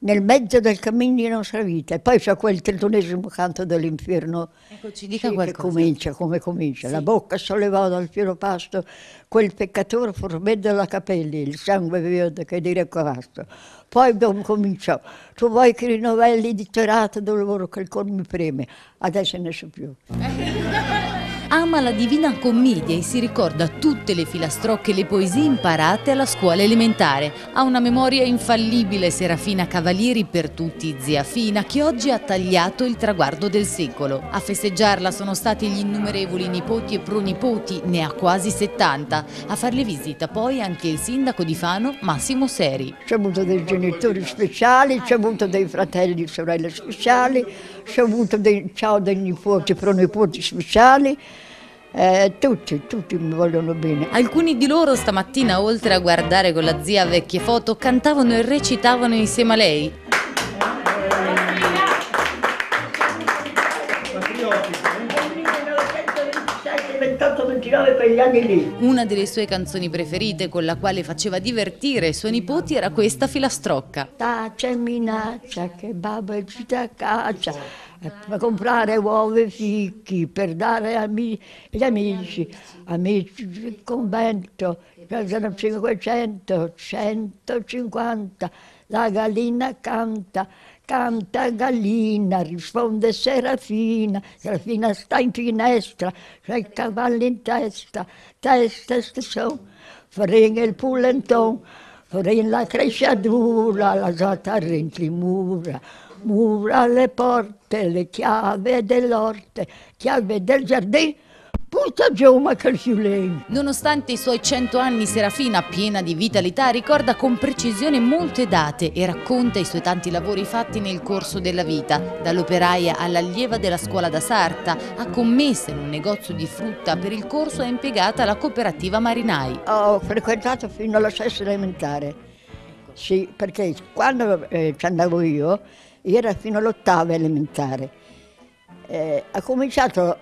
nel mezzo del cammino di nostra vita. E poi c'è quel 31esimo canto dell'inferno, Ecco, ci dica che qualcosa. comincia, come comincia. Sì. La bocca sollevò dal fiero pasto, quel peccatore forbedde la capelli, il sangue verde che dire vasto. Poi cominciò, tu vuoi che rinnovelli dichiarato dolore che il cuore mi preme, adesso ne so più. Ama la Divina Commedia e si ricorda tutte le filastrocche e le poesie imparate alla scuola elementare. Ha una memoria infallibile Serafina Cavalieri, per tutti zia Fina, che oggi ha tagliato il traguardo del secolo. A festeggiarla sono stati gli innumerevoli nipoti e pronipoti, ne ha quasi 70. A farle visita poi anche il sindaco di Fano, Massimo Seri. C'è avuto dei genitori speciali, c'è avuto dei fratelli e sorelle speciali, c'è avuto dei nipoti, pronipoti speciali, tutti mi vogliono bene. Alcuni di loro stamattina, oltre a guardare con la zia vecchie foto, cantavano e recitavano insieme a lei. 28-29 quegli anni lì. Una delle sue canzoni preferite, con la quale faceva divertire i suoi nipoti, era questa filastrocca. C'è minaccia che babbo ci da caccia per comprare uova e fichi, per dare agli amici del convento, pesano 500, 150, la gallina canta. Canta gallina, risponde Serafina, Serafina sta in finestra, c'è il cavallo in testa, son, frega il pulenton, frega la cresciatura, la zata rentri mura, mura le porte, le chiavi dell'orte, chiave del giardino, puta gioma che fiulei. Nonostante i suoi 100 anni, Serafina, piena di vitalità, ricorda con precisione molte date e racconta i suoi tanti lavori fatti nel corso della vita, dall'operaia all'allieva della scuola da sarta, a commessa in un negozio di frutta. Per il corso è impiegata alla cooperativa marinai. Ho frequentato fino alla sesta elementare, sì, perché quando ci andavo io era fino all'8ª elementare. Ha cominciato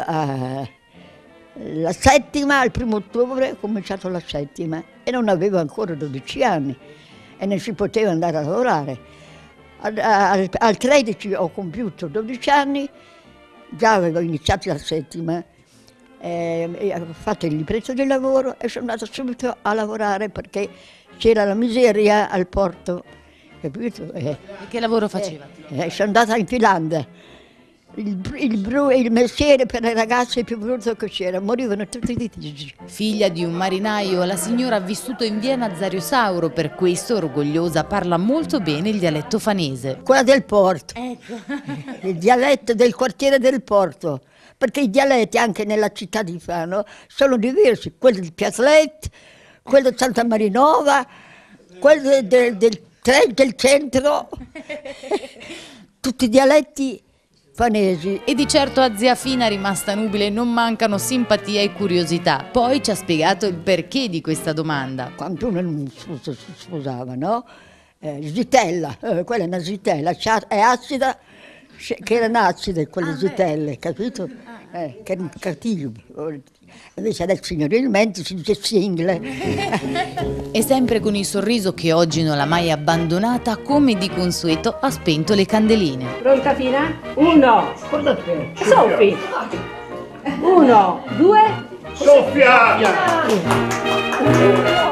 la settima, il 1° ottobre ho cominciato la settima e non avevo ancora 12 anni e non si poteva andare a lavorare. Al 13 ho compiuto 12 anni, già avevo iniziato la settima, ho fatto il libretto di lavoro e sono andata subito a lavorare perché c'era la miseria al porto, capito? E che lavoro faceva? Sono andata in Finlandia. Il mestiere per le ragazze più brutto che c'era, morivano tutti di tisi. Figlia di un marinaio, la signora ha vissuto in via Nazario Sauro, per questo, orgogliosa, parla molto bene il dialetto fanese. Quella del porto, Ecco. il dialetto del quartiere del porto, perché i dialetti anche nella città di Fano sono diversi, quello di Piazlet, quello di Santa Marinova, quello del centro, tutti i dialetti fanesi. E di certo a zia Fina, rimasta nubile, non mancano simpatia e curiosità. Poi ci ha spiegato il perché di questa domanda. Quando uno si sposava, no? Zitella, quella è una zitella, è acida, che erano acide quelle zitelle, capito? Che erano cattivi. Invece adesso signorilmente si dice single. E sempre con il sorriso che oggi non l'ha mai abbandonata, come di consueto ha spento le candeline. Pronta Fina? 1. Cosa c'è? Sofì. 1, 2. Soffia!